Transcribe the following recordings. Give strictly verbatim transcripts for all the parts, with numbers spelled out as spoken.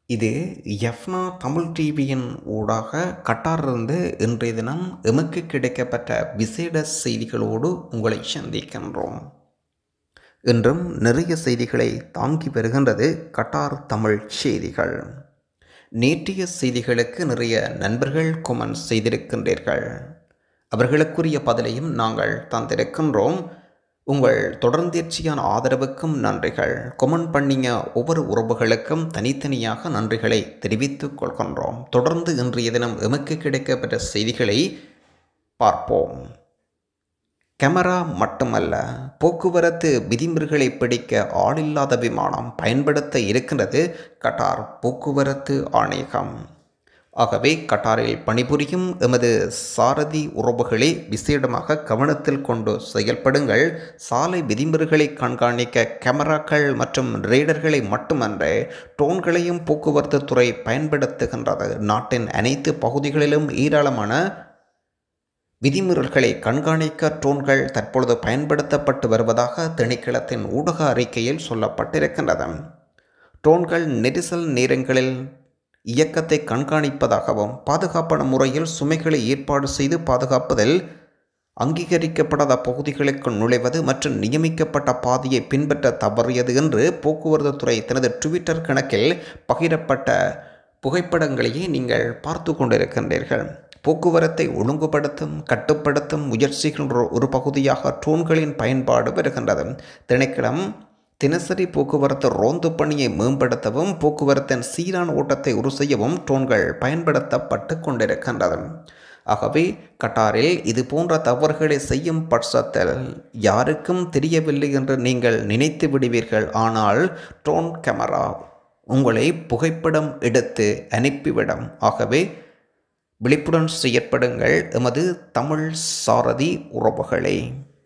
இது ஜஃப்னா தமிழ் டிவியின் ஊடாக கட்டாரிலிருந்து இன்றைய தினம் எமக்கு கிடைக்கப்பட்ட விசேட செய்திகளோடு உங்களை சந்திக்கின்றோம். இன்றும் நிறைய செய்திகளை தாங்கி வருகின்றது கட்டார் தமிழ் செய்திகள். நேற்றைய செய்திகளுக்கு நிறைய நண்பர்கள் கொமெண்ட் செய்திருக்கின்றீர்கள். அவர்களுக்குரிய பதிலையும் நாங்கள் தந்திருக்கின்றோம். உங்கள் தொடர்ந்தேர்ச்சியான ஆதரவுக்கும் நன்றிகள். கொமெண்ட் பண்ணிய ஒவ்வொரு உறவுகளுக்கும் தனித்தனியாக நன்றிகளை தெரிவித்துக் கொள்கின்றோம். தொடர்ந்து இன்றைய தினம் எமக்கு கிடைக்கப்பட்ட செய்திகளை பார்ப்போம். கேமரா மட்டுமல்ல, போக்குவரத்து விதிமுறைகளை பிடிக்க ஆளில்லாத விமானம் பயன்படுத்த இருக்கின்றது கட்டார் போக்குவரத்து ஆணையகம். ஆகவே கட்டாரில் பணிபுரியும் எமது சாரதி உறவுகளை விசேடமாக கவனத்தில் கொண்டு செயல்படுங்கள். சாலை விதிமுறைகளை கண்காணிக்க கேமராக்கள் மற்றும் ரேடர்களை மட்டுமன்றே ட்ரோன்களையும் போக்குவரத்து துறை பயன்படுத்துகின்றது. நாட்டின் அனைத்து பகுதிகளிலும் ஏராளமான விதிமுறைகளை கண்காணிக்க ட்ரோன்கள் தற்பொழுது பயன்படுத்தப்பட்டு வருவதாக திணைக்களத்தின் ஊடக அறிக்கையில் சொல்லப்பட்டிருக்கின்றது. ட்ரோன்கள் நெரிசல் நேரங்களில் இயக்கத்தை கண்காணிப்பதாகவும் பாதுகாப்பான முறையில் சுமைகளை ஏற்பாடு செய்து பாதுகாப்பதில் அங்கீகரிக்கப்படாத பகுதிகளுக்கு நுழைவது மற்றும் நியமிக்கப்பட்ட பாதையை பின்பற்ற தவறியது என்று போக்குவரத்து துறை தனது ட்விட்டர் கணக்கில் பகிரப்பட்ட புகைப்படங்களையே நீங்கள் பார்த்து கொண்டிருக்கின்றீர்கள். போக்குவரத்தை ஒழுங்குபடுத்தும் கட்டுப்படுத்தும் முயற்சிகள் ஒரு பகுதியாக ட்ரோன்களின் பயன்பாடு வருகின்றது. திணைக்களம் தினசரி போக்குவரத்து ரோந்து பணியை மேம்படுத்தவும் போக்குவரத்தின் சீரான ஓட்டத்தை உறுதி செய்யவும் ட்ரோன்கள் பயன்படுத்தப்பட்டு கொண்டிருக்கின்றது. ஆகவே கட்டாரில் இது போன்ற தவறுகளை செய்யும் பட்சத்தில் யாருக்கும் தெரியவில்லை என்று நீங்கள் நினைத்து விடுவீர்கள். ஆனால் ட்ரோன் கேமரா உங்களை புகைப்படம் எடுத்து அனுப்பிவிடும். ஆகவே விழிப்புடன் செயற்படுங்கள் எமது தமிழ் சாரதி உறவுகளே.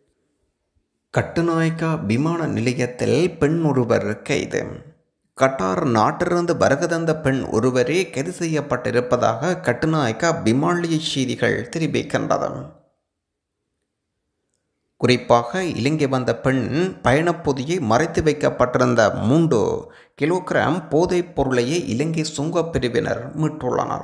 கட்டுநாயக்கா விமான நிலையத்தில் பெண் ஒருவர் கைது. கட்டார் நாட்டிலிருந்து வருகை தந்த பெண் ஒருவரே கைது செய்யப்பட்டிருப்பதாக கட்டுநாயக்கா விமான நிலைய செய்திகள் தெரிவிக்கின்றது. குறிப்பாக இலங்கை வந்த பெண் பயணப்பொதியை மறைத்து வைக்கப்பட்டிருந்த மூன்று கிலோகிராம் போதைப் பொருளையே இலங்கை சுங்கப் பிரிவினர் மீட்டுள்ளனர்.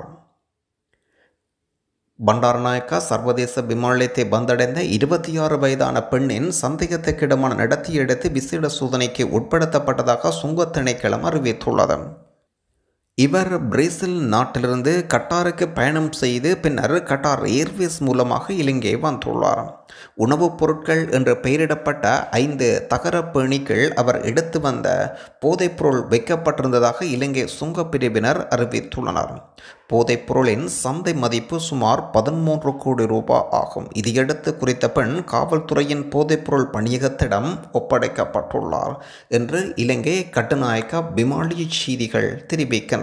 பண்டாரநாயக்கா சர்வதேச விமான நிலையத்தை வந்தடைந்த இருபத்தி ஆறு வயதான பெண்ணின் சந்தேகத்துக்கிடமான நடத்திய எடுத்து விசேட சோதனைக்கு உட்படுத்தப்பட்டதாக சுங்க திணைக்களம் அறிவித்துள்ளது. இவர் பிரேசில் நாட்டிலிருந்து கட்டாருக்கு பயணம் செய்து பின்னர் கட்டார் ஏர்வேஸ் மூலமாக இலங்கை வந்துள்ளார். உணவுப் பொருட்கள் என்று பெயரிடப்பட்ட ஐந்து தகர பேணிகள் அவர் எடுத்து வந்த போதைப்பொருள் வைக்கப்பட்டிருந்ததாக இலங்கை சுங்கப்பிரிவினர் அறிவித்துள்ளனர். போதைப்பொருளின் சந்தை மதிப்பு சுமார் பதிமூன்று கோடி ரூபாய் ஆகும். இதையடுத்து குறித்த பெண் காவல்துறையின் போதைப்பொருள் பணியகத்திடம் ஒப்படைக்கப்பட்டுள்ளார் என்று இலங்கை கட்டுநாயக்கா விமான நிலைய செய்திகள் தெரிவிக்கின்றன.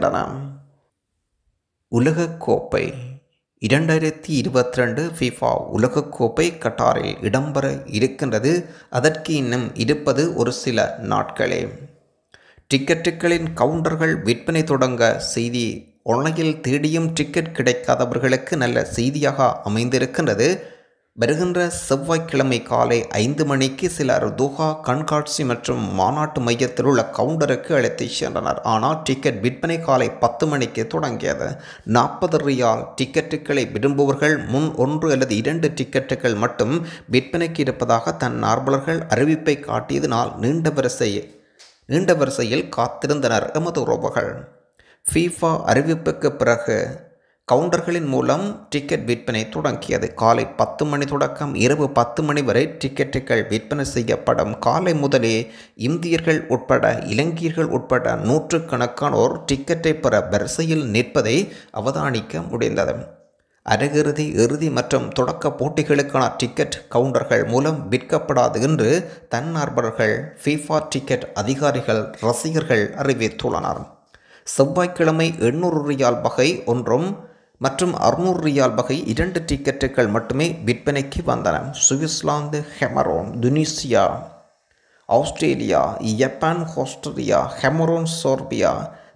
உலகக்கோப்பை இரண்டாயிரத்தி இருபத்தி ரெண்டு ஃபிஃபா உலகக்கோப்பை கட்டாரில் இடம்பெற இருக்கின்றது. அதற்கு இன்னும் இருப்பது ஒரு சில நாட்களே. டிக்கெட்டுகளின் கவுண்டர்கள் விற்பனை தொடங்க செய்தி ஆன்லைனில் தேடியும் டிக்கெட் கிடைக்காதவர்களுக்கு நல்ல செய்தியாக அமைந்திருக்கின்றது. வருகின்ற செவ்வாய்க்கிழமை காலை ஐந்து மணிக்கு சிலர் துஹா கண்காட்சி மற்றும் மாநாட்டு மையத்தில் உள்ள கவுண்டருக்கு அழைத்து சென்றனர். ஆனால் டிக்கெட் விற்பனை காலை பத்து மணிக்கு தொடங்கியது. நாற்பது ரியால் டிக்கெட்டுகளை விரும்புவர்கள் முன் ஒன்று அல்லது இரண்டு டிக்கெட்டுகள் மட்டும் விற்பனைக்கு இருப்பதாக தன் ஆர்வலர்கள் அறிவிப்பை காட்டியதனால் நீண்ட வரிசை நீண்ட வரிசையில் காத்திருந்தனர் எமது உறவுகள். ஃபீஃபா அறிவிப்புக்கு பிறகு கவுண்டர்களின் மூலம் டிக்கெட் விற்பனை தொடங்கியது. காலை பத்து மணி தொடக்கம் இரவு பத்து மணி வரை டிக்கெட்டுகள் விற்பனை செய்யப்படும். காலை முதலே இந்தியர்கள் உட்பட இலங்கையர்கள் உட்பட நூற்றுக்கணக்கானோர் டிக்கெட்டை பெற வரிசையில் நிற்பதை அவதானிக்க முடிந்தது. அரையிறுதி, இறுதி மற்றும் தொடக்க போட்டிகளுக்கான டிக்கெட் கவுண்டர்கள் மூலம் விற்கப்படாது என்று தன்னார்வலர்கள் ஃபீஃபா டிக்கெட் அதிகாரிகள் ரசிகர்கள் அறிவித்துள்ளனர். செவ்வாய்க்கிழமை எண்ணூறு ரியால் வகை ஒன்றும் மற்றும் அறுநூறு ரியால் வகை இரண்டு டிக்கெட்டுகள் மட்டுமே விற்பனைக்கு வந்தன. Switzerland, Cameroon, Tunisia, Australia, Japan, Australia, Cameroon, Serbia,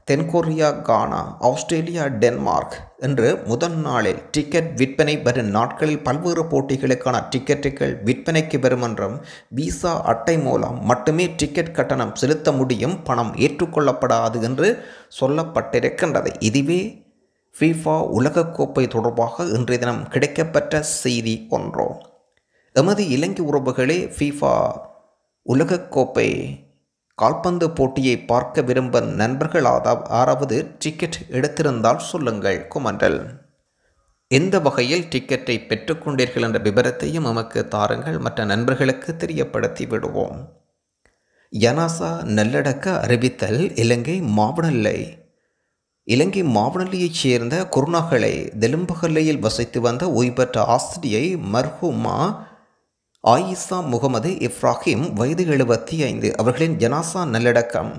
தென்கொரியா, கானா, ஆஸ்திரேலியா, டென்மார்க் என்று முதல் நாளில் டிக்கெட் விற்பனை வரும் நாட்களில் பல்வேறு போட்டிகளுக்கான டிக்கெட்டுகள் விற்பனைக்கு வரும் என்றும் விசா அட்டை மூலம் மட்டுமே டிக்கெட் கட்டணம் செலுத்த முடியும், பணம் ஏற்றுக்கொள்ளப்படாது என்று சொல்லப்பட்டிருக்கின்றது. இதுவே ஃபீஃபா உலகக்கோப்பை தொடர்பாக இன்றைய தினம் கிடைக்கப்பட்ட செய்தி ஒன்றோ. எமது இலங்கை உறவுகளே, ஃபீஃபா உலகக்கோப்பை கால்பந்து போட்டியை பார்க்க விரும்பும் நண்பர்கள் யாராவது டிக்கெட் எடுத்திருந்தால் சொல்லுங்கள் கொமெண்டில். எந்த வகையில் டிக்கெட்டை பெற்றுக்கொண்டீர்கள் என்ற விவரத்தையும் நமக்கு தாருங்கள், மற்ற நண்பர்களுக்கு தெரியப்படுத்தி விடுவோம். யனாசா நல்லடக்க அறிவித்தல். இலங்கை மாவனல்லை இலங்கை மாவனல்லையைச் சேர்ந்த குருநாகலை தெலும்பகல்லையில் வசித்து வந்த ஓய்வெற்ற ஆசிரியை மர்ஹூமா ஆயிஷா முகமது இப்ராஹிம், வயது எழுபத்தி ஐந்து. அவர்களின் ஜனாசா நல்லடக்கம்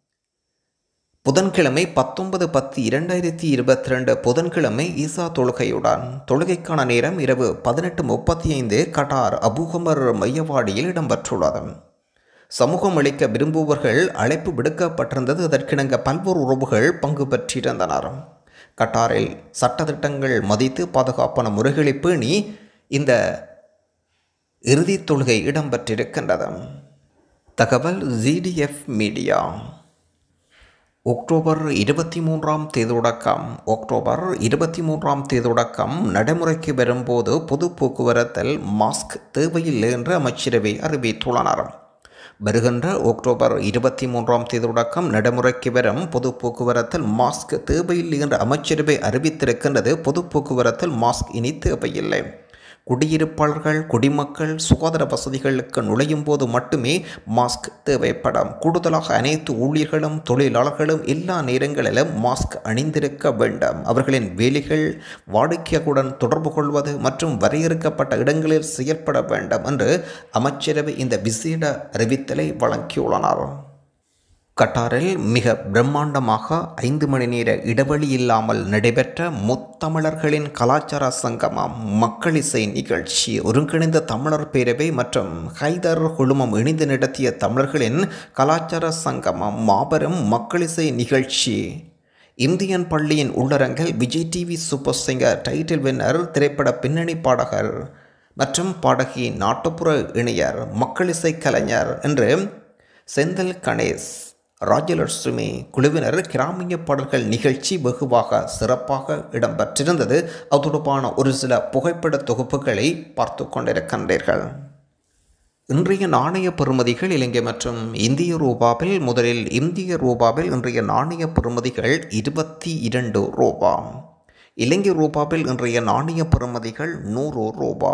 புதன்கிழமை பத்தொன்பது பத்து இரண்டாயிரத்தி இருபத்தி ரெண்டு புதன்கிழமை ஈசா தொழுகையுடன். தொழுகைக்கான நேரம் இரவு பதினெட்டு முப்பத்தி ஐந்து கட்டார் அபுஹமர் மையவாடியில் இடம்பெற்றுள்ளது. சமூகம் அளிக்க விரும்புபவர்கள் அழைப்பு விடுக்கப்பட்டிருந்தது. அதற்கிணங்க பல்வேறு உறவுகள் பங்கு பெற்றிருந்தனர். கட்டாரில் சட்டத்திட்டங்கள் மதித்து பாதுகாப்பான முறைகளை பேணி இந்த இறுதி தொழுகை இடம்பெற்றிருக்கின்றது. தகவல் ஜிடிஎஃப் மீடியா. அக்டோபர் இருபத்தி மூன்றாம் தேதி தொடக்கம் அக்டோபர் இருபத்தி மூன்றாம் தேதி தொடக்கம் நடைமுறைக்கு வரும்போது பொது போக்குவரத்தில் மாஸ்க் தேவையில்லை என்று அமைச்சரவை அறிவித்துள்ளனர். வருகின்ற அக்டோபர் இருபத்தி மூன்றாம் தேதி தொடக்கம் நடைமுறைக்கு வரும் பொது போக்குவரத்தில் மாஸ்க் தேவையில்லை என்று அமைச்சரவை அறிவித்திருக்கின்றது. பொது போக்குவரத்தில் மாஸ்க் இனி தேவையில்லை. குடியிருப்பாளர்கள், குடிமக்கள் சுகாதார வசதிகளுக்கு நுழையும் போது மட்டுமே மாஸ்க் தேவைப்படும். கூடுதலாக அனைத்து ஊழியர்களும் தொழிலாளர்களும் எல்லா நேரங்களிலும் மாஸ்க் அணிந்திருக்க வேண்டும். அவர்களின் வேலைகள் வாடிக்கையாளர்களுடன் தொடர்பு கொள்வது மற்றும் வரையறுக்கப்பட்ட இடங்களில் செயல்பட வேண்டும் என்று அமைச்சரவை இந்த விசேட அறிவித்தலை வழங்கியுள்ளனர். கட்டாரில் மிக பிரம்மாண்டமாக ஐந்து மணி நேர இடைவெளி இல்லாமல் நடைபெற்ற முத்தமிழர்களின் கலாச்சார சங்கமம் மக்களிசை நிகழ்ச்சி. ஒருங்கிணைந்த தமிழர் பேரவை மற்றும் ஹைதர் குழுமம் இணைந்து நடத்திய தமிழர்களின் கலாச்சார சங்கமம் மாபெரும் மக்களிசை நிகழ்ச்சி. இந்தியன் பள்ளியின் உள்ளரங்கில் Vijay TV super singer title winner, திரைப்பட பின்னணி பாடகர் மற்றும் பாடகி, நாட்டுப்புற இணையர், மக்களிசை கலைஞர் என்று செந்தில் கணேஷ், ராஜலட்சுமி குழுவினர் கிராமிய பாடல்கள் நிகழ்ச்சி வெகுவாக சிறப்பாக இடம்பெற்றிருந்தது. அது தொடர்பான ஒரு சில புகைப்பட தொகுப்புகளை பார்த்து கொண்டிருக்கின்றீர்கள். இன்றைய நாணய பெறுமதிகள் இலங்கை மற்றும் இந்திய ரூபாவில். முதலில் இந்திய ரூபாவில் இன்றைய நாணய பெறுமதிகள் இருபத்தி இரண்டு ரூபா. இலங்கை ரூபாவில் இன்றைய நாணய பெறுமதிகள் நூறு ரூபா.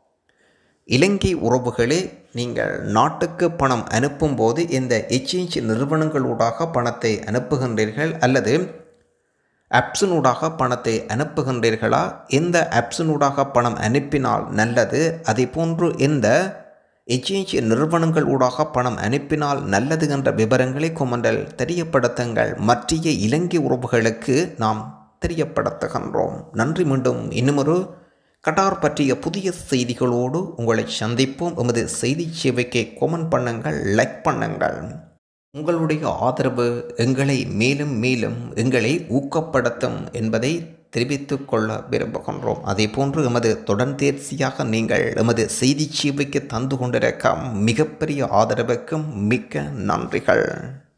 இலங்கை உறவுகளே, நீங்கள் நாட்டுக்கு பணம் அனுப்பும் போது இந்த எக்ஸ்சேஞ்ச் நிறுவனங்களூடாக பணத்தை அனுப்புகின்றீர்கள் அல்லது ஆப்ஸினூடாக பணத்தை அனுப்புகின்றீர்களா? எந்த ஆப்ஸினூடாக பணம் அனுப்பினால் நல்லது? அதே போன்று எந்த எக்ஸ்சேஞ்ச் நிறுவனங்கள் ஊடாக பணம் அனுப்பினால் நல்லது என்ற விவரங்களை கொமெண்டில் தெரியப்படுத்துங்கள். மற்ற இலங்கை உறவுகளுக்கு நாம் தெரியப்படுத்துகின்றோம். நன்றி. மீண்டும் இன்னுமொரு கட்டார் பற்றிய புதிய செய்திகளோடு உங்களை சந்திப்போம். எமது செய்தி சேவைக்கு கொமெண்ட் பண்ணுங்கள், லைக் பண்ணுங்கள். உங்களுடைய ஆதரவு எங்களை மேலும் மேலும் எங்களை ஊக்கப்படுத்தும் என்பதை தெரிவித்துக் கொள்ள விரும்புகின்றோம். அதே போன்று எமது தொடர்ந்தேர்ச்சியாக நீங்கள் எமது செய்தி சேவைக்கு தந்து கொண்டிருக்கும் மிகப்பெரிய ஆதரவுக்கும் மிக்க நன்றிகள்.